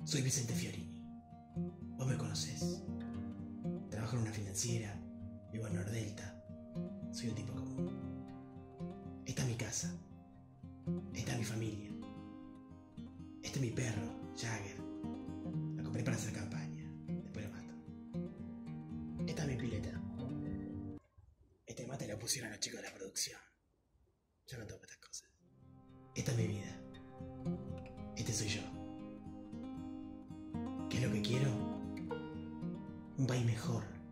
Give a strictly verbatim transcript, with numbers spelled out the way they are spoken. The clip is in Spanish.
Soy Vicente Fiorini. Vos me conocés. Trabajo en una financiera, vivo en Nordelta. Soy un tipo común. Esta es mi casa. Esta es mi familia. Este es mi perro, Jagger. La compré para hacer campaña. Después lo mato. Esta es mi pileta. Este mate lo pusieron los chicos de la producción. Yo no tomo estas cosas. Esta es mi vida. Este soy yo. ¿Qué es lo que quiero? Un país mejor.